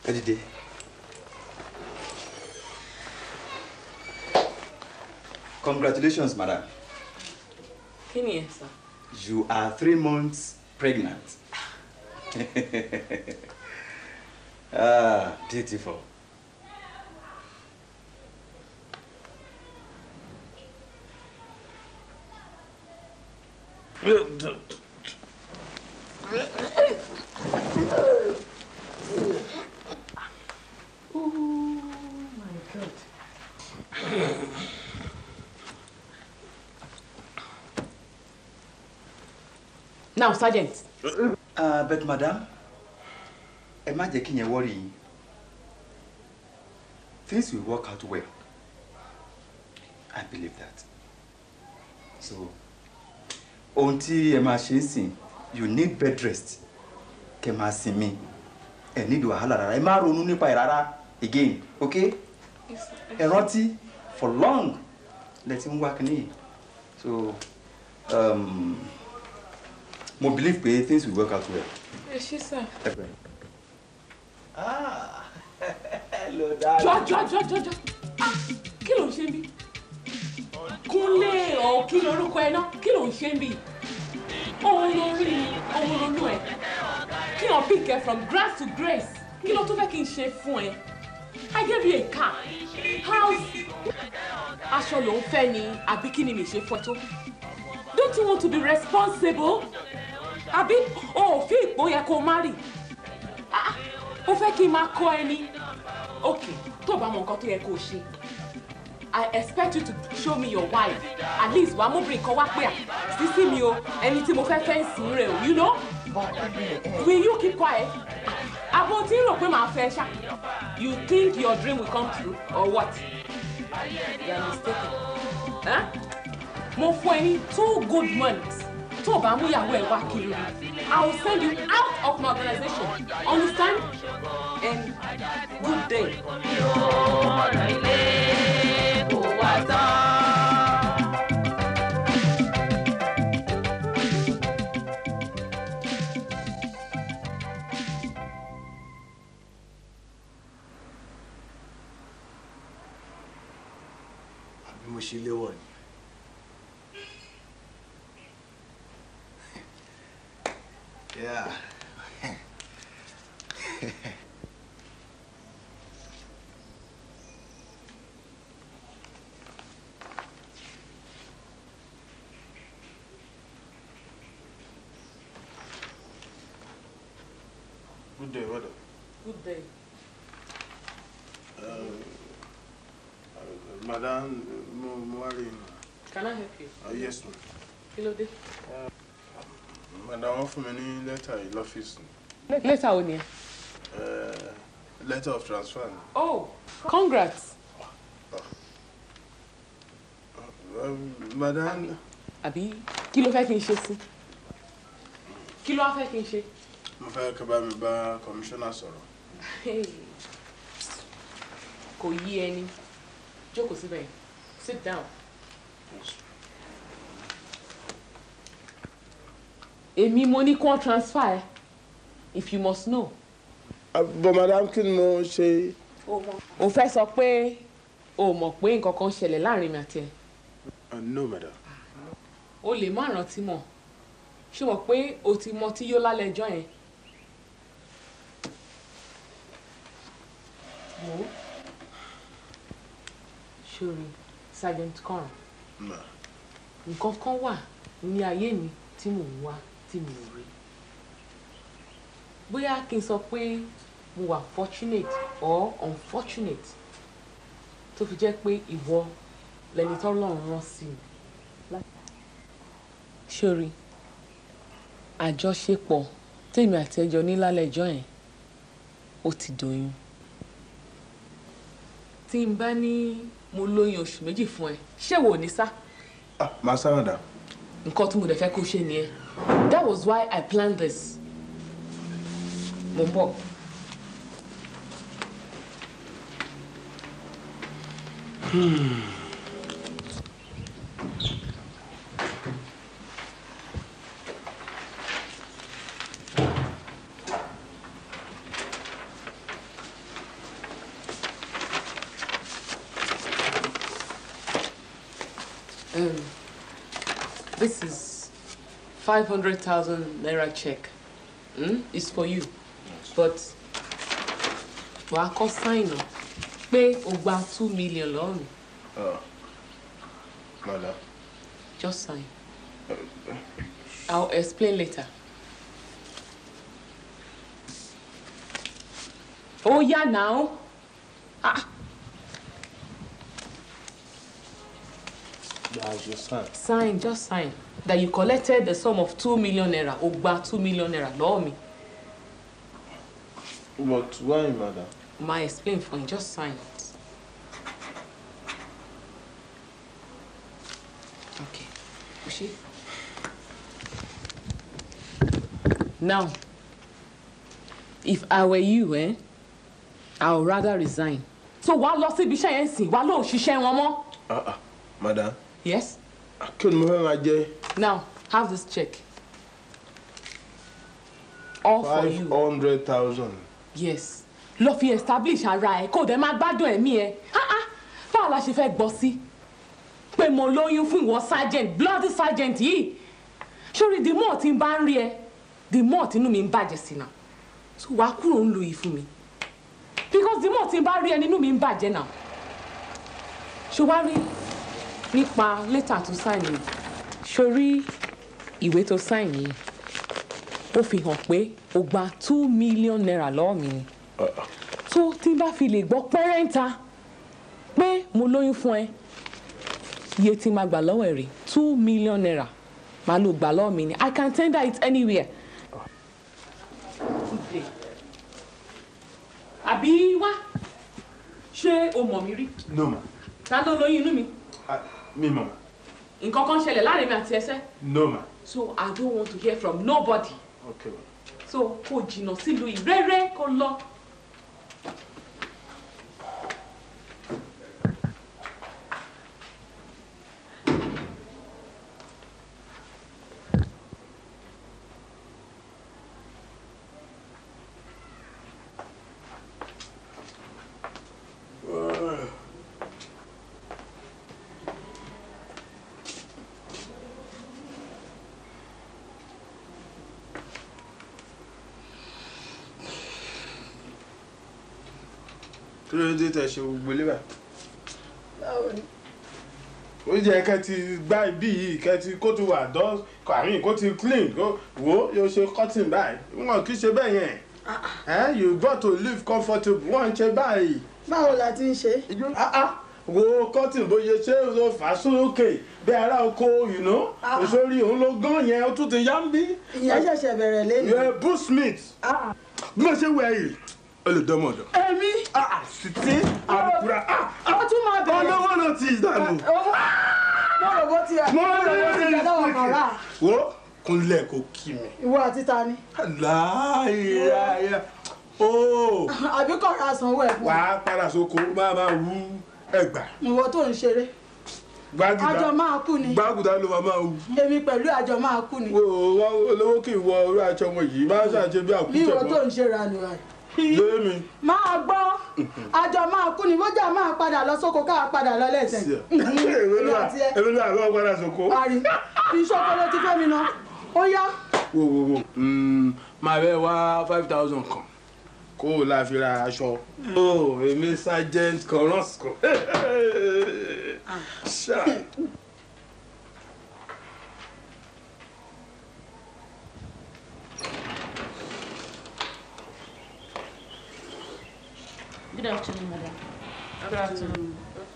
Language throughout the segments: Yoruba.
Edide. Congratulations, madam. Kini, sir? You are 3 months pregnant. Ah, beautiful. Now, Sergeant. But madam, imagine you worry. Things will work out well. I believe that. So, until you need bed rest. Kemasimi. And need wahala. Ema ronu nipa irara again, okay? Yes, And Roti for long. Let him work in. So, I believe things will work out well. Yes, sir. Okay. Ah, hello, darling. Jọ. Kí ló ń ṣe bí? Kúnlé o, kí lorúkọ ẹ náà? Kí ló ń ṣe bí? Ohun lórí ẹ. Kí ló pick ẹ from grass to grace? Kí ló tún fẹ́ kí n ṣe fún ẹ? I gave you a car, house. Aṣọ ló ń fẹ́ ni àbí kí ni mi ṣe fún ẹ tó? Don't you want to be responsible? Àbí o ò fi ìpò yẹ kó marry? Ó fẹ́ kí n máa kọ́ ẹ ní? Okay, tó bá mọ nǹkan tó yẹ kó ṣe. I expect you to show me your wife. At least wàá mú bìnrin kan wá pé sísí mi o, ẹni tí mo fẹ́ fẹ́ sìn rẹ̀ o, you know? Will you keep quiet? Àbò tí ń rò pé màá fẹ́ ṣá. You think your dream will come true or what? You are mistaken. Mo fún ẹ ní 2 good months. Tó bá mú ìyàwó ẹ wá kiri. I will send you out of my organization. Understand? And good day. Àbí mo ṣe léwọ̀ ni. Yeah. Good day, brother. Good day. Madam Moari. Can I help you? Yes, ma'am. Kí ló dé? Madam, wọ́n fún mi ní letter in office. Letter wo ni? Letter of transfer. Oh, congrats. Madam. Àbí kí ló fẹ́ kí n ṣe sí? Kí ló wá fẹ́ kí n ṣe? Mo fẹ́ kí bá mi bá commissioner sọ̀rọ̀. Kò yí ẹni. Jókòó síbẹ̀. Sit down. Èmi mo ní kó transfer ẹ. If you must know. But madam, kí ni mo ṣe? O fẹ́ sọ pé o mọ̀ pé nǹkan kan ṣẹlẹ̀ láàrin mi àti ẹ. No, madam. O lè má rántí mọ̀. Ṣé mọ̀ pé o ti mọ tí yó lálẹ́ ẹjọ́ yẹn? Wo? Ṣòrí, Sergeant Kọ́ràn. Nǹkan kan wà ní ayé mi tí mò ń wá tí mi ò rí. Bóyá kí n sọ pé mo wà fortunate or unfortunate tó fi jẹ́ pé ìwọ lẹni t'Ọlọ́run rán sí mi. Ṣòrí, àjọṣepọ̀ tèmi àti ẹjọ́ ní lálẹ́ ẹjọ́ yẹn ó ti dòyún. Tí n bá ní mo lóyún oṣù méjì fún ẹ, ṣé wò ní sá? Màá sá, madam. Nǹkan tí mo dẹ̀ fẹ́ kó ṣe nìyẹn. That was why I planned this. Mo ń bọ̀. This is 500,000 naira check. It's for you. But wàá kọ́ sign o pé o gba 2 million lọ́wọ́ mi. Madam. Just sign. I'll explain later. Oh yeah, now. Just sign. Sign, just sign. That you collected the sum of 2 million naira. O gba 2 million naira lọ́wọ́ mi. But why, madam? My explain for you. Just sign it. Okay. Ushi. Now, if I were you, I would rather resign. So wàá lọ síbi iṣẹ́ yẹn sìn, wàá lọ ṣiṣẹ́ wọn mọ́. Madam. Yes? Kí ni mo fẹ́ máa jẹ? Now, have this check. All for you. 500,000. Yes. Lọ fi establish ara ẹ kó dẹ̀ máa gbádùn ẹ̀mí ẹ. Báwo la ṣe fẹ́ gbọ́ sí? Pé mo lóyún fún ìwọ sergeant, bloody sergeant yìí. Sórí the more tí n bá ń rí ẹ, the more tínú mi ń bàjẹ́ sí náà. So wàá kúrò ń lu yìí fún mi. Because the more tí n bá rí ẹ nínú mi ń bàjẹ́ náà. Ṣé wàá rí nípa letter tó sign mi? Sórí ìwé tó sign yìí, ó fi hàn pé o gba 2 million naira lọ́wọ́ mi ni. So tí n bá fi lè gbọ́ pẹ́rẹ́ǹta pé mo lóyún fún ẹ, iye tí máa gbà lọ́wọ́ ẹ̀ rè 2 million naira máa lò gbà lọ́wọ́ mi ni. I can tender it anywhere. Àbí wá ṣé o mọ̀ mi rí? No, ma. Ta ló lóyún inú mi? Me, mama. Nǹkan kan ṣẹlẹ̀ láàrin mi àti ẹsẹ̀. No, ma. So I don't want to hear from nobody. Okay, ma. So kò jìnnà sílùú ìrẹ́rẹ́ kó lọ. Kí ló dé tẹ́ ṣe gbogbo ilé báyìí? Ó jẹ́ kẹ́ ti gbá ibí yìí, kẹ́ ti kó ti wà dán, àmì kó ti clean, kó wò yóò ṣe cutting báyìí. Wọ́n kì í ṣe bẹ́ẹ̀ yẹn. You got to live comfortable. Wọ́n ń ṣe báyìí. Báwo la ti ń ṣe? Wo cutting bóyá ṣé ló fà á sókè bí ara oko òṣèré òun ló gán yẹn ó tún ti yá ń bí. Ìyẹn ṣẹ̀ṣẹ̀ bẹ̀rẹ̀ lẹ́nu. You're a bushmeat. Bí mo ṣe wẹ̀ yìí, ó lè dánmọ̀ dán. Èmi. Sìtì àdìkúra. Ó tún máa bẹ̀rẹ̀. Ọlọ́wọ́ náà ti dànù. Mo rò bó ti ẹ̀. Mo rò bó ti ẹ̀ lọ́wọ́ kan rà. Wo kúnlẹ̀ kò kí mi. Ìwọ àti ta ni? Láyà. Àbí kò ra sanwó ẹ̀ fún mi. Wàá padà sóko máa wú ẹgbà. Ìwọ tó ń ṣeré. Àjọ máa kú ni. Gbàgùdà ló máa wú. Èmi pẹ̀lú àjọ máa kú ni. Wo olówó kì í wọ orí aṣọ wọn yìí máa ṣàṣe bí àkútẹ̀ Bí mọ́. ìwọ tó ń ṣe ra nù rà. Lémi. Máa gbọ́. Àjọ máa kú ni. Bójà máa padà lọ sóko káà padà lọ lẹ́sẹ̀. Èmi náà lọ́wọ́ padà sóko. Parí. Ìṣòkò ló ti fẹ́ mi ná. Ó yá. Wo. Màá bẹ wá 5,000 kan. Kó o la fi ra aṣọ. Èmi sergeant Korosco. Good afternoon, madam. Good afternoon.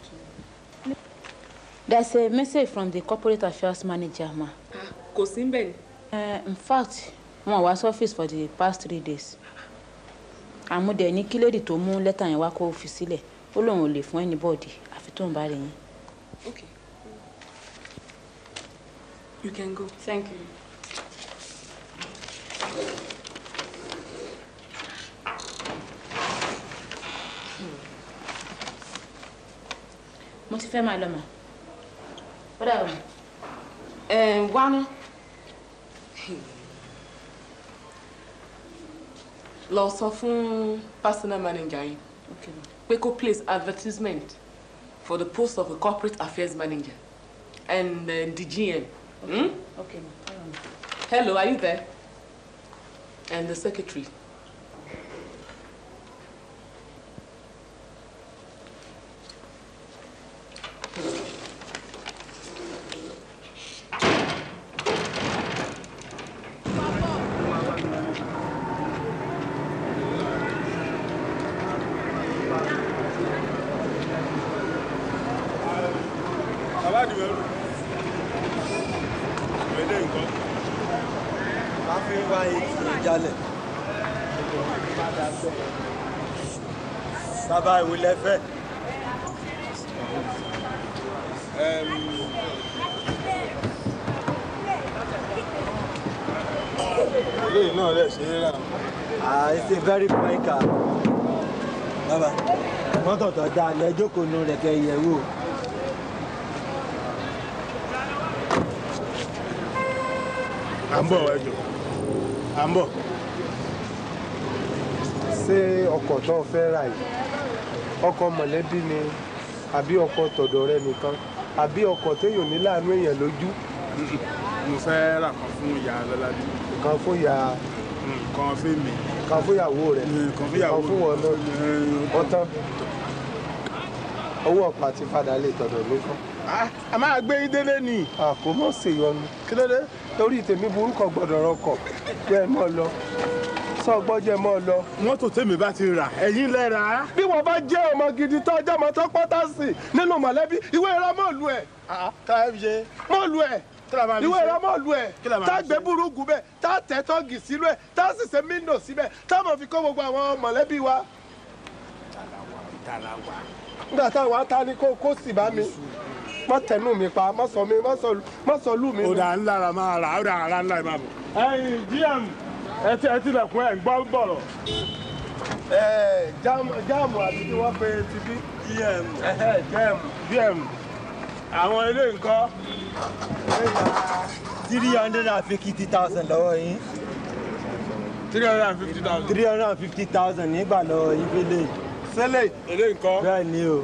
There's a message from the corporate affairs manager, ma. Kò sí ń bẹ̀ ni. In fact, wọn wá sí office for the past 3 days. Àmúdẹ̀ ní kí lady tó mú lẹ́tà yẹn wá kó fi sílẹ̀. Ó lóun ò lè fún anybody àfi tó ń bá rẹ̀ yín. Okay. You can go. Thank you. Mo ti fẹ́ máa lọ mà. Ó dà o. Wá ná. Lọ sọ fún personal manager yín pé kó place advertisement for the post of a corporate affairs manager. and the GM. Okay, okay, ma. Hello, are you there? And the secretary. Bàbá ìwé lẹ́fẹ̀. Eléyìí náà lè ṣe é rà. It's a very fine car. Bàbá, mọ́tò tó dáa lẹ́jọ́ kò nu rẹ̀ kẹ́ yẹ̀ wò. À ń bọ̀ ẹjọ́. À ń bọ̀. Ṣé ọkọ̀ tó fẹ́ rà yìí ọkọ̀ mọ̀lẹ́bí ni àbí ọkọ̀ tọ̀dọ̀ rẹ nìkan àbí ọkọ̀ téèyàn ní láàánú èèyàn lójú? Mo fẹ́ rà kan fún ìyá Lọ́ládé. Kan fún ìyá. Kan fún mi. Kan fún ìyàwó rẹ̀. Kan fún ìyàwó. Kan fún wọn náà. Ọ̀tán. Owó ọ̀pá ti padà lè tọ̀dọ̀ mi kan. A máa gbé yín délé ni. Kò mọ̀ ṣèyọnu. Kí ló dé? Torí tèmi burúkọ gbọ́dọ̀ rọkọ̀ bẹ́ẹ̀ mọ́ lọ. Sọ gbọ́jẹ́ mọ́ lọ. Mọ́tò tèmi bá ti rà ẹ̀yin lẹ rà á. Bí wọ́n bá jẹ́ ọmọ gidi tó ọjọ́ ọmọ tó pọ́tà sí nínú mọ̀lẹ́bí ìwé ìra mọ́ọ̀lù ẹ̀. Ká ẹ fi ṣe. Mọ́ọ̀lù ẹ̀. Ìwé ìra mọ́ọ̀lù ẹ̀. Tá gbé burúkú bẹ́ẹ̀ tá tẹ̀ tọ́gì sílú ẹ̀ tá sì ṣe míndò síbẹ̀ tá mọ̀ fi kó gbogbo àwọn mọ̀lẹ́bí wa. Nígbà táwọn ata ni kó sì bá mi. Má tẹnu mi pa, má sọ lù mí. Ó dà ńlá ra máa rà, ó dà ara ńlá máa bọ̀. Ẹyin GM ẹ tilẹ̀kùn ẹ̀ ń gbọ́ bọ̀rọ̀. Jáàmù àti tí wọ́n pe ti bí. GM àwọn ilé nǹkan. 350,000 lọ́wọ́ yín. 350,000. 350,000 nígbà lọ́wọ́ yín fẹ́lẹ̀. Sẹ́lẹ̀. Ilé nǹkan. Bẹ́ẹ̀ ni o.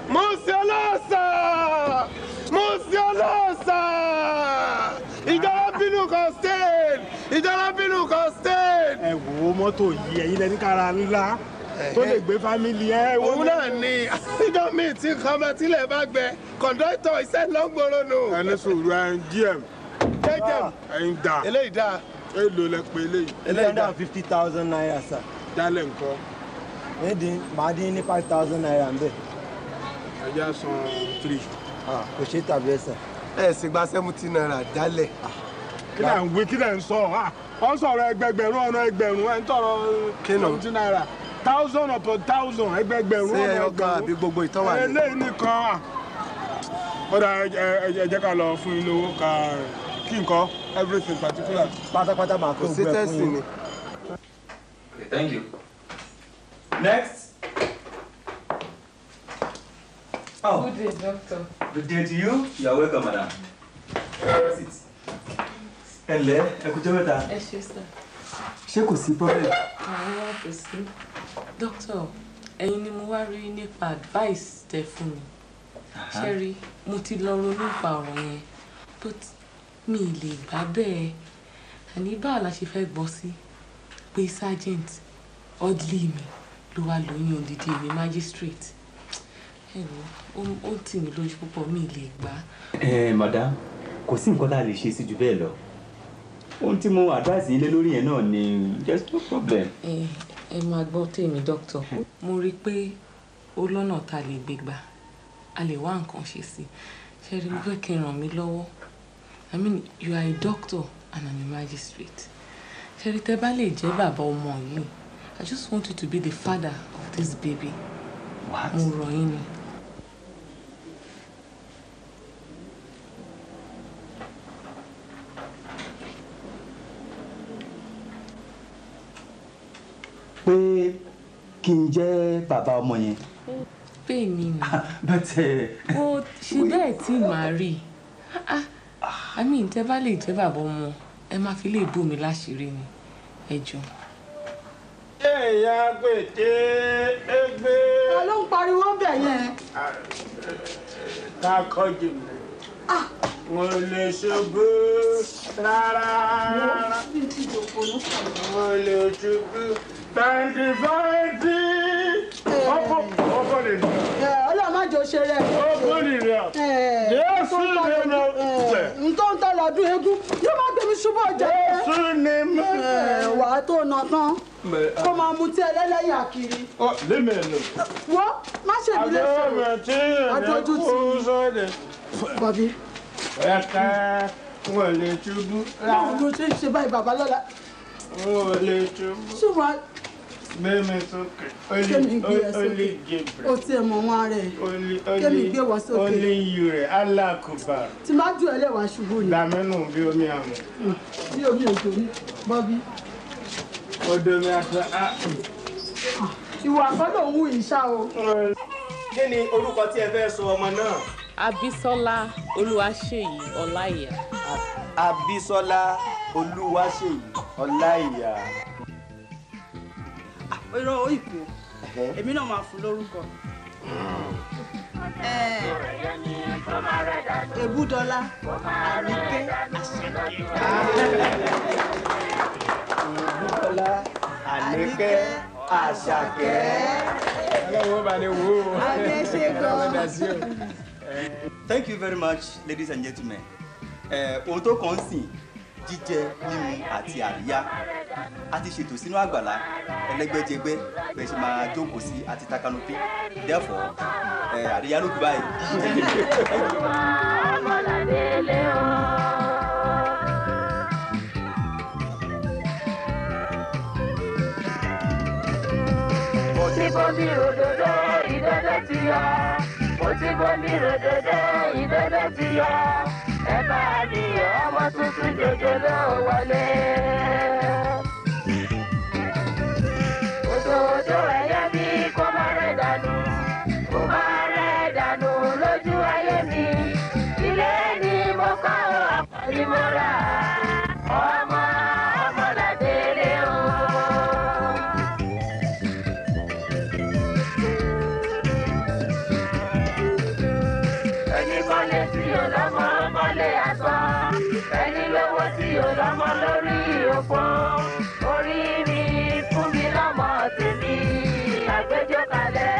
Monsiolóòsà! Ìjọba bínú kan stain! Ìjọba bínú kan stain! Ẹ wo mọ́tò yìí ẹ̀yin lẹni kára ńlá tó lè gbé fámìlì ẹ. Òun náà ni àtijọ́ mi ti kan bá tilẹ̀ bá gbẹ kọ̀ǹdọ́tọ̀ iṣẹ́ lọ́gbọ̀rọ̀ nù. Ẹni sòrò ẹyin GM. Jẹ́jẹ̀m. Ẹyin dà. Eléyìí dà. Èlò lẹ pé eléyìí. 350,000 naira sir. Jálẹ̀ nǹkan. Màá dín ní 5,000 naira ń bẹ̀. Ẹja san 3. Kò ṣe tàbí ẹ sà. Ẹ sì gba 70 naira jálẹ̀. Kí lẹ̀ ń wí kí lẹ̀ ń sọ? Wọ́n sọ̀rọ̀ ẹgbẹgbẹ̀rún ọ̀nà ẹgbẹ̀rún ẹ̀ ń tọrọ 70 naira. 1,000 upon 1,000 ẹgbẹgbẹ̀rún ọ̀nà ẹgbẹ̀rún. Ṣé ọkọ àbí gbogbo ìtọ́wà ni? Eléyìí nìkan. Ó dà ẹ jẹ́ ká lọ fún yín lówó ká kí nǹkan everything particular. Pátápátá máa kó gbẹ fún yín. Okay, thank you. Next. Oh. Good day, doctor. Good day to you. You are welcome, madam. Sit. Ẹ̀lẹ́, ẹ kú jọ́ mẹ́ta. Ẹ ṣé sir. Ṣé kò sí problem? Àwọn kò sí. Doctor, ẹ̀yin ni mo wá rí nípa advice tẹ́ fún mi. Ṣé rí, mo ti lọ ronú nípa ọ̀rọ̀ yẹn, but mi ì lè gbà bẹ́ẹ̀. Àní báwo la ṣe fẹ́ gbọ́ sí pé sergeant Audley mi ló wá lóyún odidi èmi magistrate. Ó tì mí lójú púpọ̀, mi ì lè gbà. Madam, kò sí nǹkan tá a lè ṣe sí jù bẹ́ẹ̀ lọ. Ohun tí mo advice yín lé lórí yẹn náà ni just no problem. Ẹ máa gbọ́ tèmi doctor. Mo rí i pé ó lọ́nà tá a lè gbé gbà. A lè wá nǹkan ṣe sí. Ṣé rí mo fẹ́ kí n ràn mí lọ́wọ́? I mean, you are a doctor and I'm a magistrate. Ṣé rí tẹ́ bá lè jẹ́ bàbá ọmọ yìí? I just want you to be the father of this baby. What? Mo rọ̀ yín ni. Pé kí n jẹ́ bàbá ọmọ yẹn. Bẹ́ẹ̀ ni nà. But Ó ṣe bẹ́ẹ̀ tí màá rí. I mean, tẹ́ bá lè jẹ́ bàbá ọmọ, ẹ máa fi lè bò mí láṣìírí ni. Ẹ jọ̀ọ́. Èèyàn gbèdé égbé. Ta ló ń pariwo bẹ̀ yẹn? Ká kọ́jú mi. mo lè ṣubú rárá mo lè ṣubú bẹ́ẹ̀ni ọkọ lè ní. ọlọ́run má jò ṣe rẹ̀. ọkọ lè ní. Jésù ni mo fẹ́. n tó ń tọ́ lọ́dún eégún yóò má gbé mi ṣubú ọjà. Jésù ni mo fẹ́. wà á tó nà tán kó máa mutí ẹlẹ́lẹ́yà kiri. Lémèlò. wọ́n má ṣe mí léṣe. adójú tì í. Bọ̀bí. Ẹ̀ka wọ́n lè ṣubú. báwo ló ṣe ń ṣe báyìí bàbá lọ́la. Wọ́n lè ṣubú. ṣùgbọ́n. Gbẹ́mi sókè. Kémi gbé ẹ sókè. O tiẹ̀ mọ̀ wọn rẹ̀. Kémi gbé wọ sókè. Ó lè yí rẹ̀ alákùbà. Tí má ju ẹlẹ́wà ṣubú ni. Dàmínú bí omi àmọ́. Bí omi òjò ní Bọ́bí. Odò mi àti ìwà àkọ́dọ̀ ń wù ìṣá o. Kí ni orúkọ tí ẹ fẹ́ sọ ọmọ náà? Abísọ́lá Olúwaṣèyí Ọláìyá. Abísọ́lá Olúwaṣèyí Ọláìyá. Irọ́ ó ìpè. Èmi náà máa fún lórúkọ. Ebúdọ́lá Àníkẹ́ Ebúdọ́lá Àníkẹ́ Àṣàkẹ́. Thank you very much, ladies and gentlemen. Ohun tó kàn ń sìn jíjẹ mímu àti àríyá a ti ṣètò sínú àgbàlá ẹlẹ́gbẹ́jẹgbẹ́ bẹ́ẹ̀ ṣe máa jókòó sí àti takanopi therefore àríyá ló kù báyìí. Mo ti bomi ròdòdó ìdòdó ti yọ. Mo ti bomi ròdòdó ìdòdó ti yọ. Ẹ bá mi yọ ọmọ tuntun jòjòló wọlé. Òdòdó ẹ̀yẹ mi kó má rẹ̀ dànù. Kó má rẹ̀ dànù lójú ayé mi. Ilé ni mo kọ́ ọ̀pọ̀ ni mo rà. Ọmọ làdélé o. Ẹni kọ́lé tí yóò lọ́mọ kọ́lé asán. Ẹni lówó tí yóò lọ́mọ lórí òpó. Orí mi fún mi lọ́mọ tèmi àgbéjọ kalẹ̀.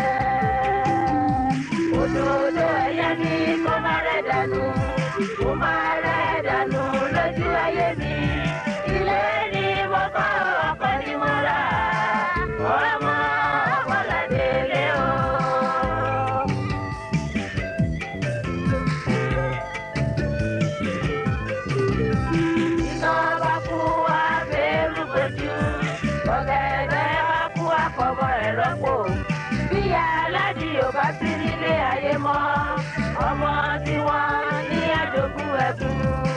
Òdòdó ẹ̀yẹ mi kó má rẹ̀ dànù. Kó má rẹ̀ dànù lójú ayé mi. Ilé ni mo kọ́ ọ̀pọ̀ ni mo rà. Ọmọ làdélé o. Iná bá kú abẹ́rù gbòjú, ọ̀gẹ̀dẹ̀ bá kú àfọwọ́ ẹ̀ rọ́pò. Bí aládì ò bá sí nílé ayé mọ́, ọmọ tí wọ́n ní àjogún ẹkún.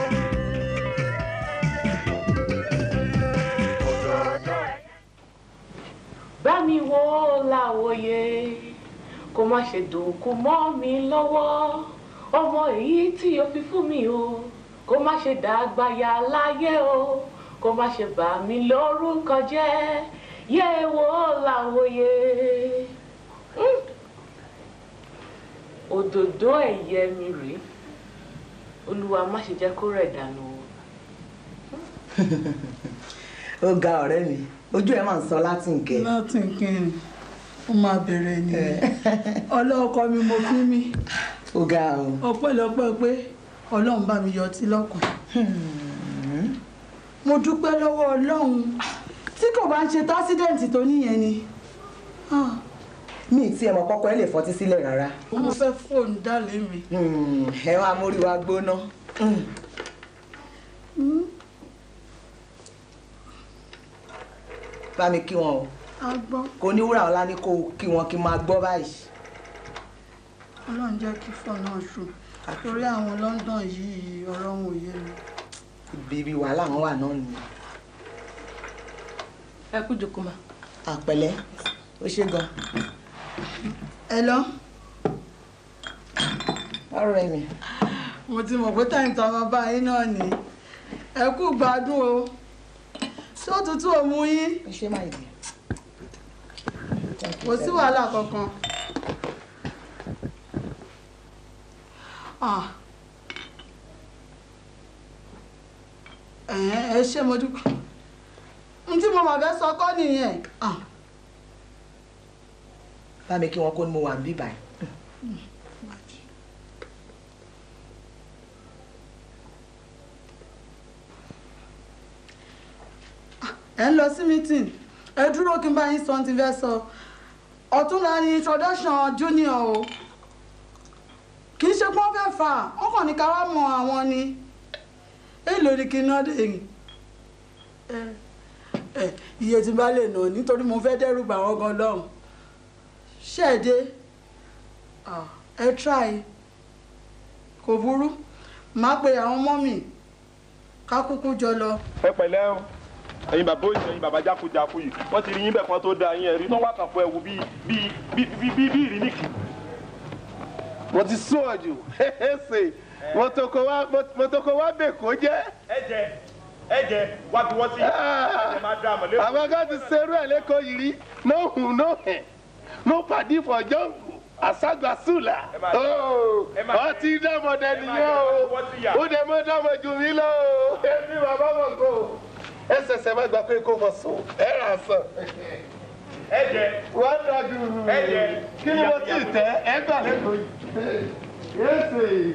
Bá mi wò láwòye kó má ṣe dòkú mọ́ mi lọ́wọ́ ọmọ èyí tí o fi fún mi o kó má ṣe dàgbàyà láyé o kó má ṣe bà mí lórúkọ jẹ́ yé wò láwòye. Òdòdó ẹ̀yẹ mi rèé Olúwa má ṣe jẹ́ kó rẹ̀ dànù o. Ó ga ọ̀rẹ́ mi ojú ẹ̀ máa ń sọ láti nkẹ́. láti nkẹ́ ni ó máa bẹ̀rẹ̀ ni ọlọ́ọ̀kọ mi mo kí mi. Ó ga o. ọpẹ́lọpẹ́ pé Ọlọ́run bá mi yọtí lọ́kàn. Mo dúpẹ́ lọ́wọ́ Ọlọ́run tí kò bá ń ṣe tásídẹ̀ǹtì tó níyẹn ni. Mi ì tiẹ̀ mọ̀ kọ́kọ́ ẹ lè fọtí sílẹ̀ rárá. Mo fẹ́ fóònù dálé mi. Ẹ wá mórí wa gbóná. Bá mi kí wọn o. A gbọ́. Kò ní wúrà ọlá ní kó kí wọn kí n máa gbọ́ báyìí. Ọlọ́run jẹ́ kí fọ́ náà ṣù torí àwọn London yìí ọ̀rọ̀ wọn ò yé mi. Ibi wàhálà wọn wà náà nìyẹn. Ẹ kú jókòó ma. Àpẹ̀lẹ́ ó ṣe gan. Ẹ lọ. Ọ̀rẹ́ mi. Mo ti mọ̀ pé táyì tó ọmọ báyìí náà ni ẹ kú gbádùn o. Ṣé òtútù ò mú yín? Ẹ ṣe máa dì. Kò sí wàhálà kankan. ẹ ṣé mo dúpẹ́ n tí mo máa fẹ́ sọ kọ́ nìyẹn. bá mi kí wọn kó ní mo wà ń bí báyìí. ẹ ń lọ sí meeting ẹ dúró kí n bá yín sọ ti fẹ́ sọ ọ̀túnla ni introduction junior o kì í ṣe pọ́n fẹ́ fà wọ́n kàn ní ká wá mọ àwọn ni èèlò ni kí n ná dé yìí iye tí n bá lè nà nítorí mo fẹ́ dẹ́rù bà wọ́n gan lọ́hùn ṣẹ́ẹ̀dé ẹ try kò burú má pe àwọn mọ́mì ká kúkú jọ lọ. ẹ pẹ̀lẹ́ o ẹ̀yin bàbá òyìn ẹ̀yin bàbá jákujàku yìí wọ́n ti rí yín bẹ́ẹ̀ kan tó da yín ẹ̀rí tó wà kàn fún ẹ̀wù bíi ìrìnnìkì. mo ti sún ọ̀jù ṣe mọ́tòkó wá bẹ̀ kó jẹ́. ẹ jẹ wá bí wọ́n ti ẹ máa dá àmọ́ lẹ́kọ̀ọ́. àwọn kan ti ṣerú ẹ̀ lẹ́kọ̀ọ́ yìí rí no hùn no hẹ̀ no pàdé for jungle àṣàgbàsùlà ọ ti dámọ̀dé nìyẹn o ó dẹ̀ mọ́ dámọ̀ jù mí lọ o èmi bàbá mọ̀ kó ẹ ṣẹ̀ṣẹ̀ má gbà pé kó fọ sùn ẹ rà sàn. ẹ jẹ wọ́n dájú ẹ jẹ kí ni mo ti tẹ ẹ gbà lẹ́kọ̀ọ́ yìí yéèsì.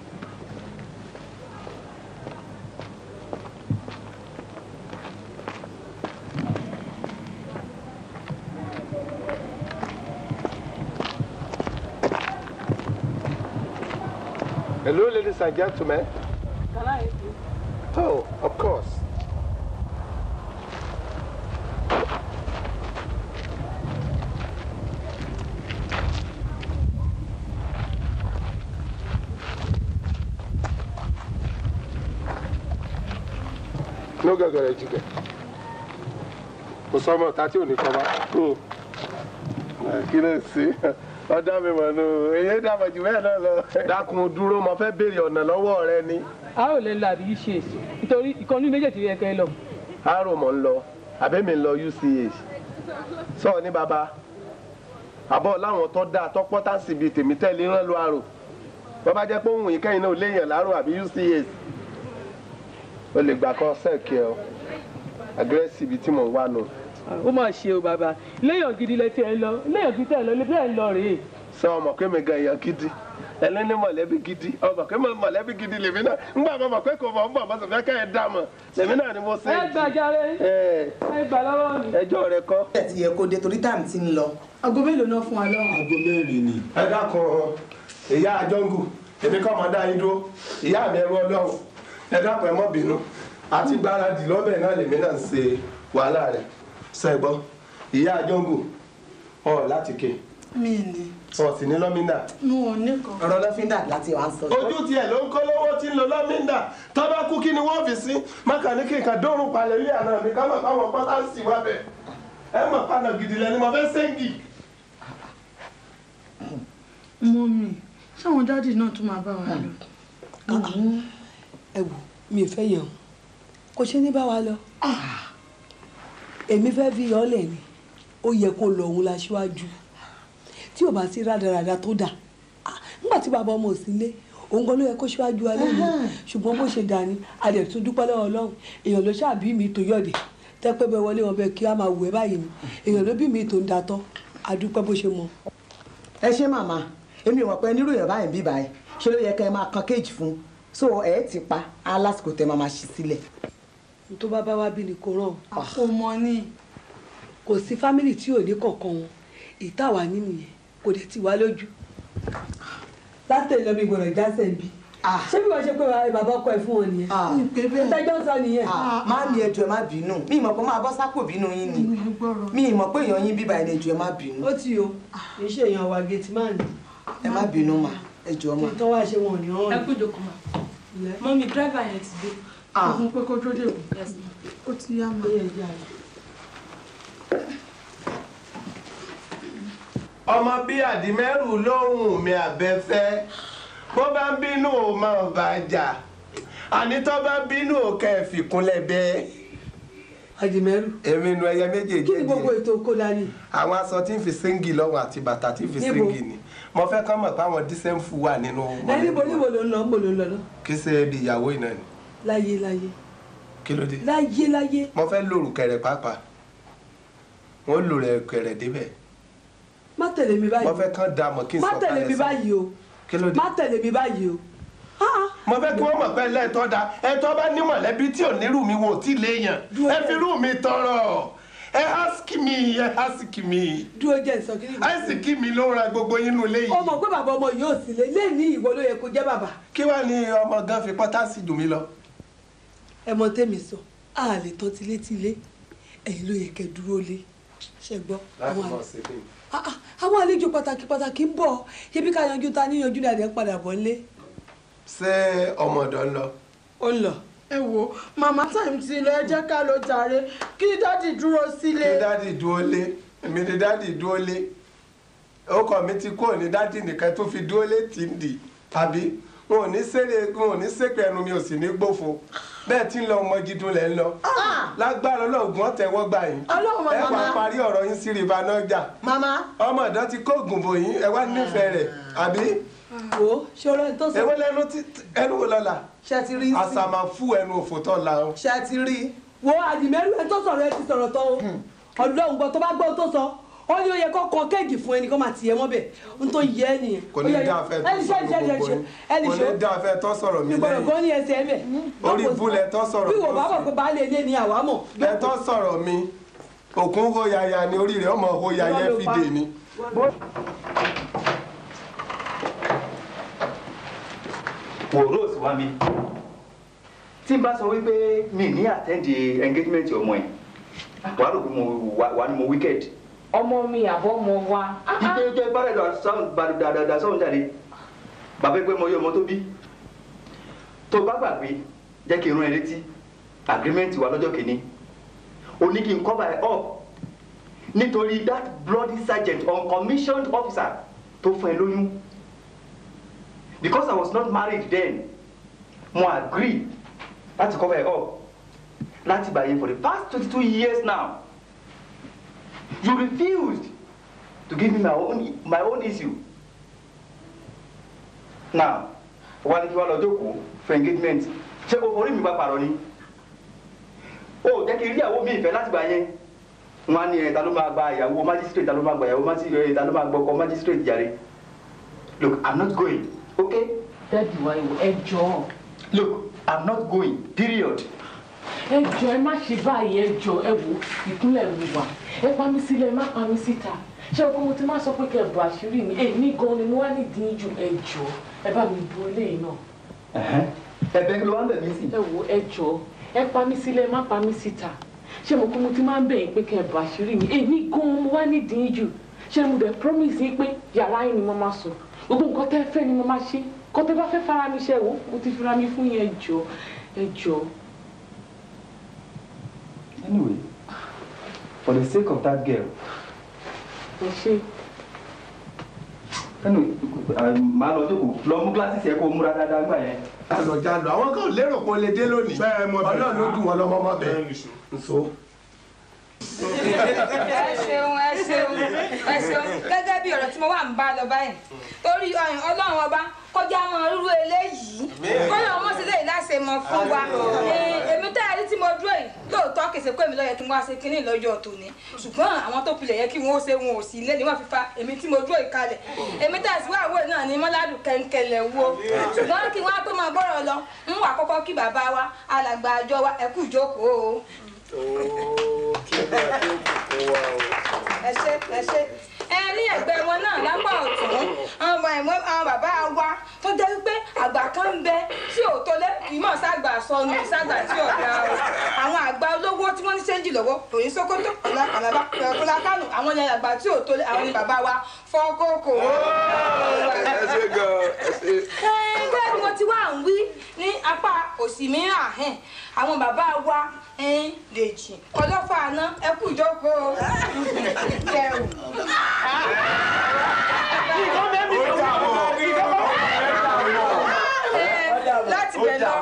Hello, ladies and gentlemen. Can I help you? Oh, of course. No gagara chicken. Kò sọ́mọ tá tí ò ní kọ́ bá. Kí ló sí? Ọ̀dà mi mọ̀ nù. Èyí dàbọ̀ jù bẹ́ẹ̀ náà lọ. Dákun dúró, mo fẹ́ béèrè ọ̀nà lọ́wọ́ rẹ ni. A ò lè lọ àbí UCH nítorí ìkànnì méjèèjì yẹ kẹ́ ẹ lọ. Àrò mọ̀ ń lọ, àbẹ́mi ń lọ UCH. Sọ ní bàbá. Àbọ̀ láwọn tó dáa tọ́pọ́ tá sì bíi tèmi tẹ́lẹ̀ rán lọ àrò. Bọ́ bá jẹ́ pé òun yìí kẹ́yìn náà léèyàn lárò àbí UCH. O lè gbà kan sẹ́ẹ̀kì ẹ o. Aggressive tí mò ń wá nù. Ó mà ṣe o bàbá léèyàn gidi lẹ tí ẹ lọ léèyàn gidi tẹ ẹ lọ lé bẹ́ẹ̀ ń lọ rèé. Sọ ọmọ pé mi gan èèyàn gidi ẹlẹ́ni mọ̀lẹ́bí gidi ọmọ pé mọ̀lẹ́bí gidi lèmi náà ńgbà mọ̀ pé kò mọ̀ ń bọ̀ mọ̀ sọ̀fẹ́ kẹ́ ẹ dá mọ̀ lèmi náà ni mo ṣe. ẹ gbàjáre ẹ gbà lọ́wọ́ mi. ẹjọ́ rẹ kọ́. ẹ ti yẹ kó dé torí táàmù ti ń lọ. aago mélòó náà fún wa lọ́wọ́. aago 4 ni. ẹ dákun ìyá àjọngù èmi kọ́ mọ̀ dá yín dúró ìyá mi ẹrú ọlọ́run ẹ dákun ẹ mọ́ bínú àti gbáradì lọ́bẹ̀ náà lèmi náà ń ṣe wàhálà rẹ̀ sẹ́gbọ́n ìyá àjọngù ọ̀ láti ké. mi ni. ọ̀ sì ní lọ́míńdà. mo ò ní kan. ọ̀rọ̀ lọ́fíńdà láti wá ń sọ. ojú tiẹ̀ ló ń kó lówó tí ń lo lọ́míńdà tó bá kú kí ni wọ́n fi sí mákàníkì nǹkan dórùn palẹ̀ ilé àná mi ká mọ̀ káwọn pátá sì wá bẹ̀ ẹ mọ̀ pánà gidi lẹ́ni mo fẹ́ sẹ́ńgì. mọ́mì ṣáwọn dáàdì náà tún máa bá wa lọ. ẹ wò mi ò fẹ́ yàn kò ṣe ní bá wa lọ èmi fẹ́ fi yọ ọ́ lẹ̀ ni ó yẹ kó lọ òun láṣíwájú tí ò bá sí rádaràda tó dà nígbà tí bàbá ọmọ òsín lé òun gan ló yẹ kó ṣíwájú alẹ́ mi ṣùgbọ́n bó ṣe dà ní adẹ̀ tún dúpẹ́ lọ́wọ́ Ọlọ́run èèyàn ló ṣàbí mi tó yọ̀dẹ̀ tẹ́pẹ́ bẹ wọlé wọn bẹ kí á máa wù ẹ́ báyìí ni èèyàn ló bí mi tó ń datọ́ adúpẹ́ bó ṣe mọ. ẹ ṣé màmá èmi ò mọ̀ pé nírú èèyàn báyìí bí báyìí ṣe ló yẹ kẹ́ ẹ máa kan kéèjì fún so ẹ ti pa á lásìkò tẹ́ máa ṣí sílẹ̀. tó bá bá wá bí ni kò rán àpò mọ ni. kò sí fámìlì tí ò ní kankan wọn ìtawà nínú yẹn kò dé ti wá lójú látẹ̀lẹ́ mi gbọ́dọ̀ jásẹ̀ ń bí ṣé bí wọ́n ṣe pé bàbá ọkọ ẹ̀ fún wọn nìyẹn ìtẹ́jọ́ sọ nìyẹn. má ní ẹjọ́ ẹ má bínú mi ì mọ̀ pé máa bọ́ sápò bínú yín ni mi ì mọ̀ pé èèyàn yín bíbá ẹni ẹjọ́ ẹ má bínú. ó ti o iṣẹ́ èèyàn wa gẹ̀tì máa ní. ẹ má bínú mà ẹjọ́ mà. kí n tọ́ wá ṣe wọn ò ní ọ̀rọ̀. ẹ kú ìjókòó mà mọ́mí dírẹ́fà yẹn ti dé. àwọn pé kó tó dé o ó ti yá mà. ọmọ bí àdìmẹ́rù lóhùn mi àbẹ́fẹ́ bó bá ń bínú ò máa bá a jà àní tó bá ń bínú ò kẹ́ ẹ̀ fìkúnlẹ̀ bẹ́ẹ̀. àdìmẹ́rù. èmi nu ẹyẹ méjèèjì. kí ni gbogbo ètò kó dání. àwọn aṣọ tí ń fi síngì lọ́wọ́ àti bàtà tí ń fi síngì ni mo fẹ́ kán mọ̀ pé àwọn dísẹ́ǹfù wà nínú. ẹni bo níbo ló ń lọ níbo ló ń lọ náà. kí ṣe bí ìyàwó iná ni. láyé láyé. kí ló dé. láyé. mo fẹ́ lòrù kẹrẹ pàápàá wọ́n lò rẹ̀ kẹrẹ débẹ̀. má tẹ̀lé mi báyìí. mo fẹ́ kán da mọ̀ kí n sọ má tẹ̀lé mi báyìí o. kí ló dé. má tẹ̀lé mi báyìí o. mo fẹ́ kí wọ́n mọ̀ pé lẹ́ẹ̀tọ́ da ẹ̀tọ́ bá ní mọ̀lẹ́bí tí ò nírú mi wò tí léèyàn ẹ fi rú mi tọrọ ẹ ask me. dúró jẹ́ ìsọ kiri. ask me ló ra gbogbo yín nù léyìí. ó mọ̀ pé bàbá ọmọ yóò sì lé ní ìwọ ló yẹ kó jẹ́ bàbá. kí wàá ní ọmọ gan fi pọ́tásì jù mí lọ. ẹ mọ tẹ́mi sọ a lè tán tilétilé ẹ̀yin ló yẹ kẹ́ dúró lé ṣe gbọ́. àwọn àlejò pàtàkì ń bọ̀ ṣebí ká yanjú ta níyanjú ní adé padà bọ̀ lé. ṣé ọmọ ọ̀dọ̀ ń lọ. ó ń lọ. ẹ wo màmá time ti lọ ẹ jẹ́ ká lọ jàre kí dádì dúró sílé. kí dádì dúró lé èmi ni dádì dúró lé ọkọ mi ti kúrò ní dádì nìkan tó fi dúró lé tì ń dì àbí wọn ò ní ṣépè ẹnu mi ò sì ní gbófo bẹ́ẹ̀ tí ń lọ ọmọ gidun lẹ́ ń lọ lágbára ọlọ́ọ̀gùn ọ̀tẹ̀wọ́ gbà yín ẹ wá parí ọ̀rọ̀ yín sí rìbá náà jà ọmọ ọ̀dọ́ ti kó ògùn bò yín ẹ wá nífẹ̀ẹ́ rẹ̀ àbí. wo ṣọlá ẹ tó sọ. ewé lẹnu ẹnu wo lọ́la ṣe ti rí sí. àṣàmà fún ẹnu òfò tó la o. ṣe ti rí. wo àdìmẹ́rù ẹ tó sọ̀rọ̀ ẹ ti sọ̀rọ̀ tán o ọlọ́run gbọ́ tó bá gbọ́ tó sọ ó ní ó yẹ kó kọ kéèkì fún ẹnì kan máa tiẹ̀ mọ́ bẹ̀ n tó yẹ ẹ nìyẹn. kò ní dáfẹ́ tó sọ̀rọ̀ gbogbo yín kò ní dáfẹ́ tó sọ̀rọ̀ mi lẹ́yìn. ìgbọ̀dọ̀ gan ni ẹsẹ̀ ẹ bẹ̀. orí ibùlẹ̀ tó sọ̀rọ̀ bí wò bá bọ̀ pé baálé ilé ni àwa mọ̀. ẹ tó sọ̀rọ̀ mi òkun hó yaya ni orí rẹ̀ ọmọ hó yaya fìdè ni. wò Rose wá mi tí n bá sọ wípé mi ní àtẹ́ǹdì engagement ọmọ ẹ̀ wàá rò pé wà ní mo wicked. ọmọ mi àbọ̀ ọmọ wa. ìjẹ́ bá rẹ̀ dà sọ́hún jáde bàbá pé mo yọ ọmọ tó bí tó bá gbàgbé jẹ́ kí n rán ẹ létí agreement wa lọ́jọ́ kìíní o ní kí n cover ẹ up nítorí that bloody sergeant uncommissioned officer tó fún ẹ lóyún because I was not married then mo agree láti cover ẹ up láti bàyẹn for the past 22 years now you refused to give me my own issue now wà ní kí wọ́n lọ jókòó for engagement ṣé o forí mi bá parọ́ ni o jẹ́ kí n rí ìyàwó mi ìfẹ́ láti bàyẹn wọn á ní ẹ̀ ta ló máa gba ìyàwó magistrate ta ló máa gba ìyàwó magistrate ta ló máa gbọ́ ọkọ magistrate jàre look I'm not going okay. Daddy wa ẹ jọ̀ọ́. Look, I'm not going, period. Ẹ jọ̀ọ́ ẹ má ṣe báyìí ẹ jọ̀ọ́ ẹ wo ìkúnlẹ̀ mi wà. Ẹ pa mí sílẹ̀ ẹ má pa mí síta. Ṣé o kọ́ mo ti máa sọ pé kẹ́ ẹ bọ̀ àṣírí mi? Èmi gan ni mo wá nídìí jù ẹ jọ̀ọ́. Ẹ bá mi bu eléyìí náà. Ẹ̀bẹ̀ ló wá ń bẹ̀ mí sí. Ẹ wo ẹ jọ̀ọ́ ẹ pa mí sílẹ̀ ẹ má pa mí síta. Ṣé mo kọ́ mo ti máa ń bẹ̀ yín pé kẹ́ ẹ bọ̀ àṣírí mi? Èmi gan mo wá nídìí jù. Ṣé mo dẹ̀ promise yín pé yàrá yín ni mo máa sùn? Gbogbo nǹkan tẹ́ fẹ́ ni mo máa ṣe. Kó tẹ́ bá fẹ́ fara mi ṣe wò mo ti fira mi fún yín ẹ jọ̀ọ́. Anyway, for the sake of that girl. Ẹ ṣe. Anyway, màá lọ jókòó lọ mú gíláàsì ẹ kó múra dáadáa gbà yẹn. jálọ àwọn kan lérò pé o lè dé lónìí Ọlọ́run ló dùn wọn lọ́mọ ọmọ bẹ́ẹ̀ nso. ẹ ṣeun gẹ́gẹ́ bí ọ̀rọ̀ tí mo wà ń bá lọ báyìí torí Ọlọ́run ọba kọjá mọ irú eléyìí kọ́lọ́ ọmọ sí léyìí láṣẹ mọ fún wa èmi tá a rí tí mo dúró yìí lóòótọ́ kèsè pé èmi ló yẹ kí n wá ṣe kínní lọ́jọ́ tòní ṣùgbọ́n àwọn tó pilẹ̀ yẹ kí wọ́n ṣe wọn ò sí ilé ni wọ́n fi fa èmi tí mo dúró yìí kalẹ̀ èmi tá a sì wá àwọ̀ náà ni mọ́ládù kẹ̀ǹkẹ̀lẹ̀ wo ṣùgbọ́n kí wọ́n á tó máa gbọ́rọ̀ lọ ń wà kọ́kọ́ kí bàbá wa alàgbà àjọ wa ẹ kú ìjókòó. ẹ ṣe ní ẹgbẹ́ wọn náà lápá ọ̀tún àwọn bàbá wa tó jẹ́ wípé àgbà kan ń bẹ tí ò tó lé kì í mọ̀ ságbà sọnù ságbà tí ò dá o àwọn àgbà olówó tí wọ́n ní ṣéǹjì lọ́wọ́ òyìn Sókótó ọ̀la Kàlábá ọ̀la Kánò àwọn ni àgbà tí ò tó lé àwọn ni bàbá wa Fọ́kókó. bẹ́ẹ̀ ni mo ti wá ń wí ní apá òsì mìíràn àwọn bàbá wa Dèjì Kọlọ́fà àná ẹ kú ìjókòó kẹrù. láti bẹ̀ lọ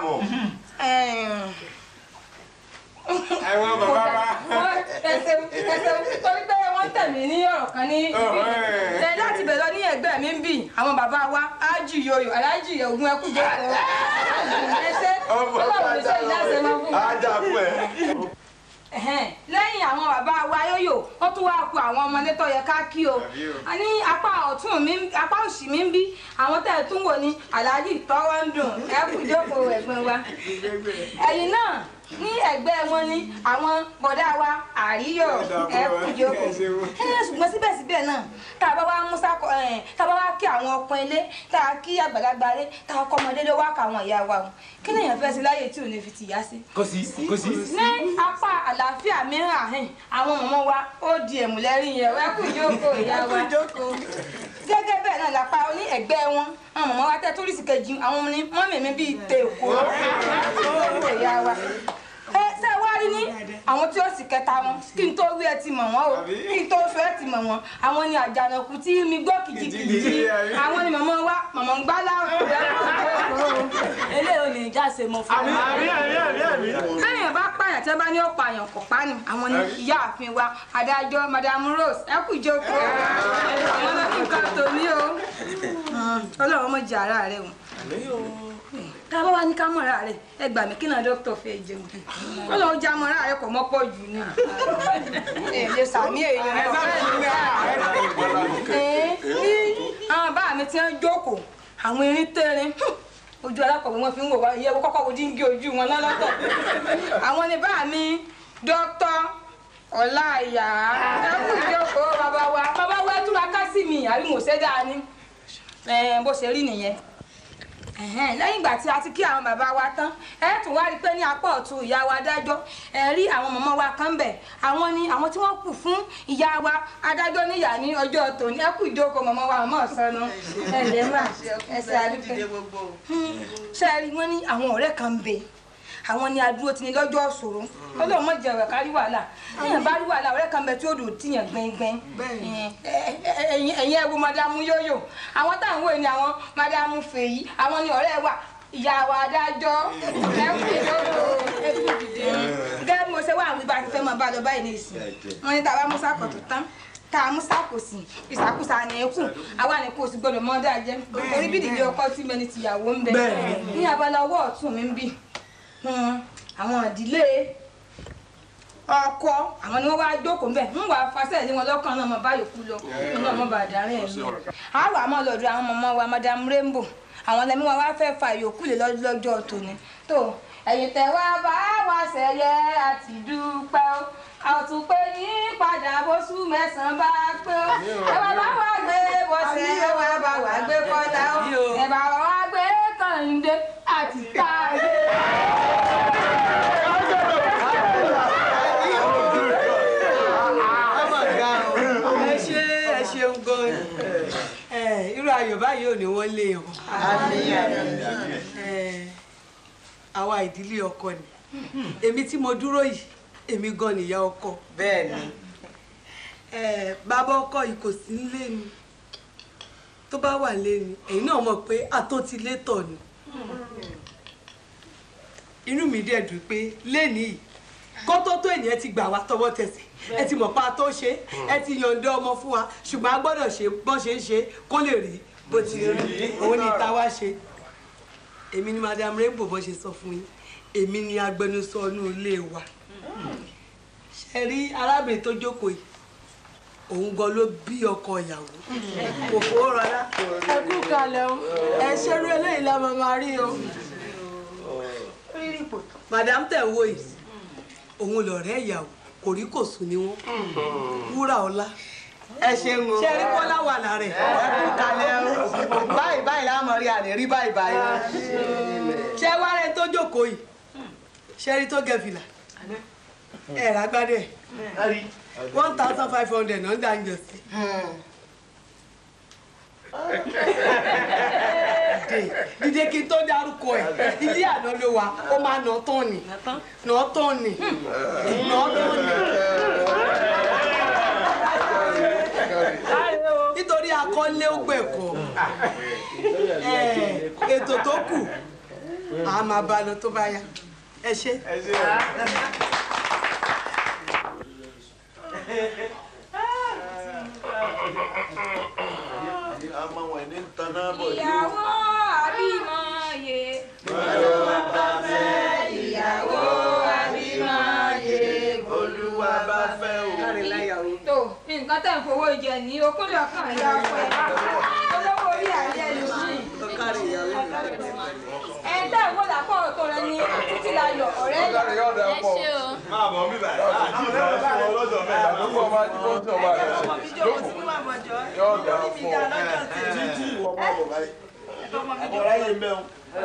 àwọn bàbá wa. ẹsẹ̀ torí pé wọ́n tẹ̀mí ní ọ̀rọ̀ kan ní ibi láti bẹ̀ lọ ní ẹgbẹ́ mi ń bì àwọn bàbá wa ájì yoyo alájì ogun ẹkú jókòó ẹsẹ̀ ọlọ́run ní sẹ́yìn láṣẹ máa fún wa. ajá fún ẹ. lẹ́yìn àwọn bàbá wa yóyò ó tún wáá ku àwọn ọmọdé tó yẹ ká kí o a ní apá ọ̀tún mi apá òsì mi ń bí àwọn tẹ̀ tún wò ní aláàjì tọ́wọ́ ń dùn ẹ kú ìjókòó ẹ̀gbọ́n wa ẹ̀yìn náà ní ẹ̀gbẹ́ wọn ní àwọn bọ̀dá wa àríyọ̀ ẹ kú ìjókòó ṣùgbọ́n síbẹ̀síbẹ̀ náà tá a bá wá mú sákọ tá a bá wá kí àwọn ọkùnrin ilé tá a kí àgbàlagbà ilé tá a kọ́ ọmọdé ló wá ká àwọn ìyá wa o kí lèèyàn fẹ́ sí láyé tí ò ní fi tìyá sí. kò sí. ní apá àlàáfíà mìíràn àhìn àwọn mọ̀mọ́ wa ó di ẹ̀mùlẹ́rìn yẹn ẹ kú ìjókòó ìyá wa gẹ́gẹ́ bẹ́ẹ̀ náà lápá ní ẹ̀gbẹ́ wọn àwọn mọ̀mọ́ wa tẹ́ torísì kejì àwọn ọmọ ní mọ́mì bíi tèkó ìyá wa ṣe wá rí ní àwọn tí ó sì kẹta wọn kí n tó wí ẹ ti mọ̀ wọ́n o kí n tó fẹ́ ẹ ti mọ̀ wọ́n àwọn ni àjànàkú tí mi gbọ́ kìjìkìjì àwọn ni mọ̀mọ́ wa mọ̀mọ́ ń gbá láàrú eléyìí ò ní ìjà ṣe mọ fún mi. lẹ́yìn bá pààyàn tí wọ́n bá ní ó pààyàn kò pa ni àwọn ni ìyá àfin wa adájọ́ madam Rose ẹ kú ìjókòó àwọn náà kí n ká tó ní o ọlọ́run mọ̀ jẹ́ ara rẹ o tá a bá wá ní ká mọ̀ra rẹ̀ ẹ gbà mí kí náà dókítà fẹ́ jẹun kó lóun já mọ̀ra rẹ̀ kò mọ́ pọ̀ jù ní. èlé sàmì èèyàn àwọn bá mi ti ń jókòó àwọn erin tẹ́rin ojú alákọ̀wé wọn fi ń wò wá iye kọ́kọ́ wo díngí ojú wọn lọ́lọ́tọ̀ àwọn ni bá mi dókítà Ọláìyá ẹ kú ìjókòó bàbá wa túraká sí mi àbí mo ṣe dáa ní bó ṣe rí nìyẹn. Lẹ́yìn ìgbà tí a ti kí àwọn bàbá wa tán ẹ tún wá rí pé ní apá ọ̀tún ìyá wa adájọ́ ẹ rí àwọn mọ̀mọ́ wa kan bẹ̀ àwọn ni àwọn tí wọ́n kù fún ìyá wa adájọ́ níyà ní ọjọ́ tòní ẹ kú ìjókòó mọ̀mọ́ wa mọ̀ sọnù ẹ lè má ẹsẹ̀ àdúpẹ́ ṣe rí wọ́n ní àwọn ọ̀rẹ́ kan bẹ̀ àwọn ni adúró ti ní lọ́jọ́ ṣòro ọlọ́run mọ̀ jẹ́ ọ̀rẹ́ kárí wàhálà èèyàn bá rí wàhálà ọ̀rẹ́ kan bẹ tí ó dùn tíyàn gbẹngbẹng ẹ̀yin ẹ wo madamu yóyò àwọn táwọn wò ní àwọn madamu fèyí àwọn ni ọ̀rẹ́ wa ìyá wa adájọ́ gẹ́gẹ́ bí mo ṣe wá àwọn ibà ti fẹ́ máa bá lọ báyìí ní ìsìn wọn ní tàbá musa kọ̀tù tán tá a musa kò sí ìsàkóso ní ẹkù àwa ní kò sí gbọdọ̀ mọ́ dáa jẹ́ torí bí ìdílé ọkọ tí mẹni tìyàwó ń bẹ ní abala ọwọ́ ọ̀tún mi ń bì àwọn ìdílé ọkọ àwọn ni wọn wá jókòó mbẹ ń wà fàṣẹ ní wọn lọ́kàn náà mọ báyòkú lọ nínú ọmọ bàdàrin ẹmí àwọn àmọ́ lọ́dọ̀ àwọn mọmọ wa madam Rainbow àwọn lẹmí wọn wá fẹ́ fa yòókù lè lọ́jọ́ tòní tó ẹ̀yin tẹ́ wá bá wa ṣẹ̀yẹ àti dúpẹ́ o àtúpẹ́ ní padà bóṣù mẹ́sàn-án bá pé o ẹ bá wa gbé bọ́sẹ̀ ẹ wá bá wa gbé kọ́lá o ẹ bá wa gbé Kàyìndé àti Táyé. irú ayọ̀ báyìí ò ní wọ́n lé o àwa ìdílé ọkọ ni èmi tí mo dúró yìí èmi gan nìyá ọkọ bẹ́ẹ̀ ni bàbá ọkọ yìí kò sí nílé ni tó bá wà lé ni ẹ̀yin náà mọ̀ pé àtòtílétọ̀ ni inú mi dẹ̀ dùn pé lẹ́ni yìí kó tó ènìyàn ti gbà wá tọwọ́ tẹsẹ̀ ẹ ti mọ̀ pa tó ṣe ẹ ti yọ̀ǹda ọmọ fún wa ṣùgbọ́n a gbọ́dọ̀ ṣe bọ́n ṣe ń ṣe kó lè rí bó ti rí òun ni ta wá ṣe èmi ni madam Rainbow bó ṣe sọ fún yín èmi ni agbẹnusọ inú ilé wa ṣe rí arábìnrin tó jókòó yìí òun gan ló bí ọkọ ìyàwó kò fowó rọlá ẹ kú kalẹ̀ o ẹ ṣerú eléyìí la máa rí o madam tẹ̀ wò yìí òun lọ̀rẹ́ ìyàwó kò rí kò sùn ní wọn wúrà ọlá ẹ ṣeun o ṣe rí kọ́lá wà lára ẹ̀ ẹ kú kalẹ̀ o báyìí láàmú rí àlè rí báyìí ṣe wá rẹ tó jókòó yìí ṣe rí tó gẹ fìlà ẹ rágbádẹ 1,500 náà ń dá ń jọ sí. Dìde kí n tó dárúkọ ẹ ilé àná ló wà ó máa nà tán ni nà tán ni nà tán ni. Nítorí akọ́lé ó gbẹ̀kọ́ ètò tó kù a máa bá lọ tó bá yá ẹ ṣé. ìyàwó àbímọ yé. nǹkan tẹ̀ ń fowó jẹ ní okúnlẹ̀ ọkàn ìyá ọkọ ẹ̀ olówó orí àlẹ́ lómi. ẹ̀ ń tẹ̀ ń wọ́n lápò ọ̀tọ̀ rẹ ní títí láyọ̀ ọ̀rẹ́ yìí. ẹ ṣe o. máa bọ̀ mí báyìí. ọlọ́dọ̀ mẹ́ta ló kọ́ máa dúró tí ọba rẹ̀ ṣe. yóò dà fún ọ. títí ìwọ máa bọ̀ báyìí. ọ̀rẹ́ yìí mẹ́wọ̀n.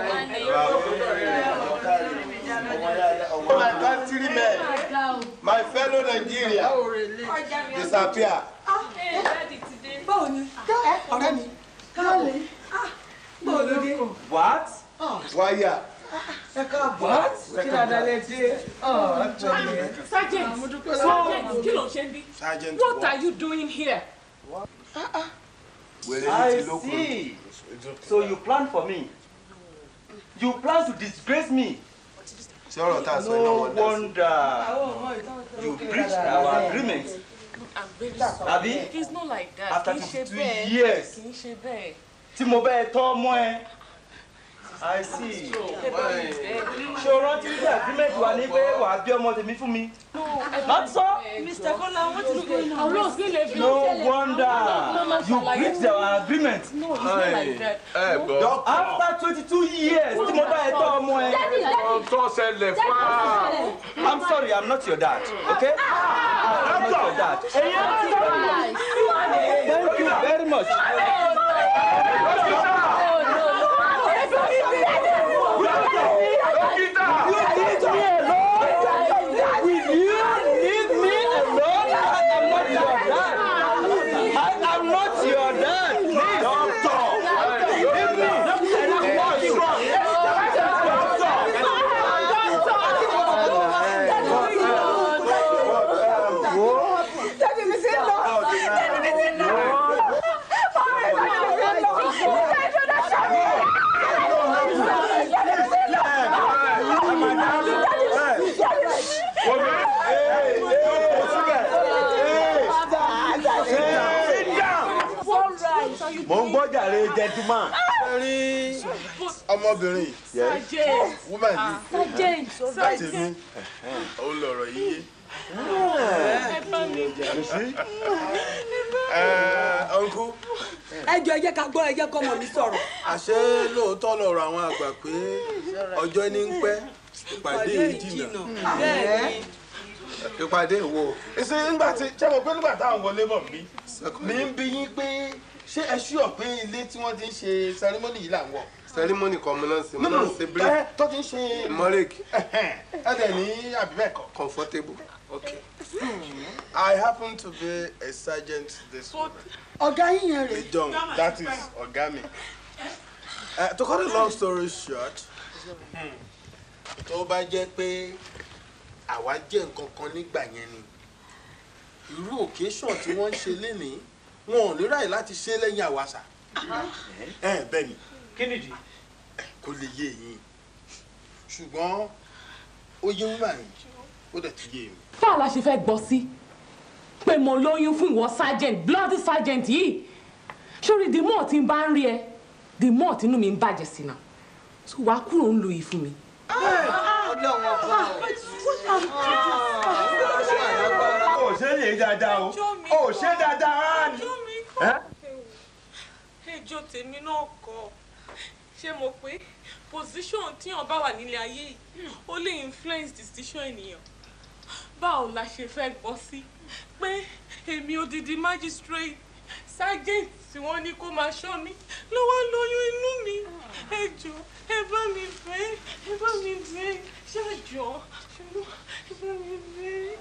My country men, my fellow Nigeria, disappear. Báwo ni? Ọ̀rẹ́ mi. Káàlì. Báwo ló dé? What? Wáyà. What? Kí ni adalẹ dé? Sergeant, kí ló ṣe ń bí? What are you doing here? I see. So you plan for me. You plan to disgrace me. No wonder you breached our agreement. I'm very sorry. Abi? It's not like that. After 52 years. Tí mo bẹ́ẹ̀ tọ́ ọmọ ẹ. I see. Ṣé o rántí wípé agreement wà ní pé wàá bí ọmọ tèmi fún mi? Not so. Mr. Kola, what is going on? No wonder you breached our agreement. No, it's not like that. After 22 years, tí mo bẹ́ẹ̀ tọ́ ọmọ ẹ. I'm sorry, I'm not your dad, okay? I'm not your dad. Thank you very much. Mo ń gbọ́ jàre gentleman. Ọmọbìnrin. Sergeant. Woman Sergeant. Láti mi. Ó lọ̀rọ̀ yíyé. Uncle. Ẹ jọ̀ọ́ ẹ jẹ́ ká gbọ́ ẹ jẹ́ kọ́mọ mi sọ̀rọ̀. Àṣé lóòótọ́ lọ̀rọ̀ àwọn àgbà pé ọjọ́ ní ń pẹ́ ìpàdé ìjìnà. Ìpàdé wo? Ṣé nígbà tí ṣé mo pé nígbà táwọn wọlé bọ̀ mí ní ń bí yín pé ṣé ẹ ṣúọ̀ pé ilé tí wọ́n ti ń ṣe sẹrímọ́nì yìí là ń wọ̀? Sẹrímọ́nì kan mo náà ṣe mo náà ṣe break. Tó ti ń ṣe mọ́rẹ́kì. Ẹ dẹ̀ ní àbíbẹ̀kọ. Comfortable. Okay. I happen to be a sergeant this morning. Ọ̀gá yín yẹn rè. John, that is ọ̀gá mi. To cut a long story short, tó bá jẹ́ pé àwa jẹ́ nǹkan kan nígbà yẹn ni irú occasion tí wọ́n ń ṣe lénìí wọn ò ní ráyè láti ṣe lẹ́yìn àwàsà. Bẹ́ẹ̀ ni. Kí nìdí? Kò lè yé yín ṣùgbọ́n ó yé wúmà yín ó dẹ̀ ti yé mi. Báwo la ṣe fẹ́ gbọ́ sí pé mo lóyún fún ìwọ sergeant bloody sergeant yìí? Sórí the more tí n bá ń rí ẹ the more tínú mi ń bàjẹ́ sí náà so wàá kúrò ń lu yìí fún mi. Ó ṣe lè dáadáa o. Ó ṣe dáadáa rárá ni. Ẹjọ́ tèmi náà kọ́ ṣé mo pé position tíyàn bá wà nílé ayé yìí ó lè influence decision ènìyàn. Báwo la ṣe fẹ́ gbọ́ sí pé èmi odidi magistrate sergeant tí wọ́n ní kó máa ṣọ́ mi ló wá lóyún inú mi? Ẹ jọ̀ọ́ ẹ bá mi fẹ́ ẹ bá mi fẹ́ ṣáàjọ́ ẹ bá mi fẹ́.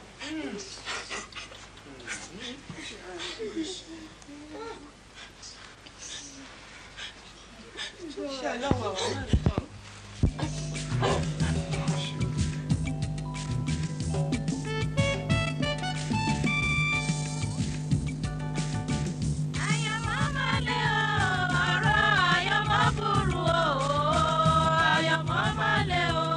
Ayọ̀mọ́ burú o, ayọ̀mọ́ má lè o.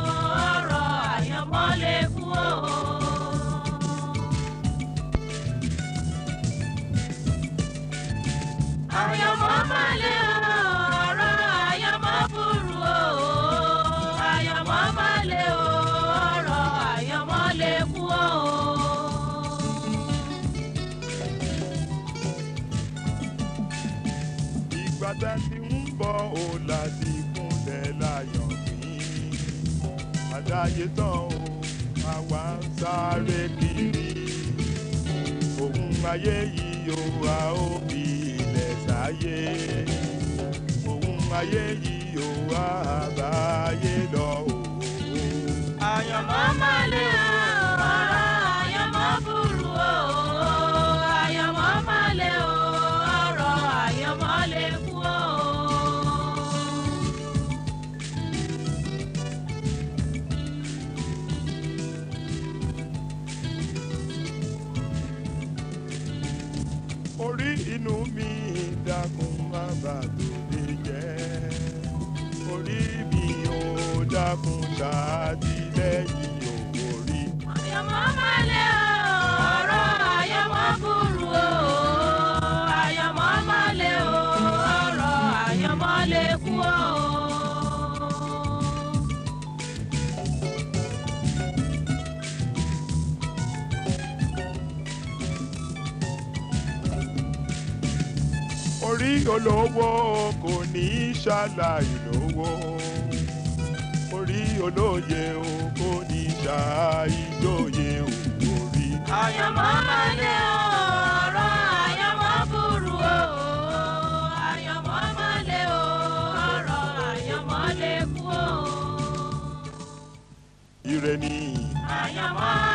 tẹ́ ti ń bọ̀ ó láti kúnlẹ̀ láyọ̀ mí. Àdáyé tán o, àwa ń sáré kiri. Òun ayé yìí o, a ó fi ilẹ̀ sáyé. Òun ayé yìí o, a bá ayé lọ o. Àyànmọ́ máa lé o, ọ̀rọ̀ àyànmọ́ burú o. Àyànmọ́ máa lé o, ọ̀rọ̀ àyànmọ́ lè kú o. Orí inú mi dákun má bà tòde jẹ́. Orí mi ò dákun ṣàtìlẹ́yìn orí. Àyànmọ́ máa lé o, ọ̀rọ̀ àyànmọ́ burú o. Àyànmọ́ máa lé o, ọ̀rọ̀ àyànmọ́ lè kú o. Orí olówó kò ní ṣàlàyé lówó. Orí olóye o kò ní ṣàìjòyè orí. Àyànmọ́ máa lé o, ọ̀rọ̀ àyànmọ́ burú o. Àyànmọ́ máa lé o, ọ̀rọ̀ àyànmọ́ lè kú o. Ire ni. Àyànmọ́.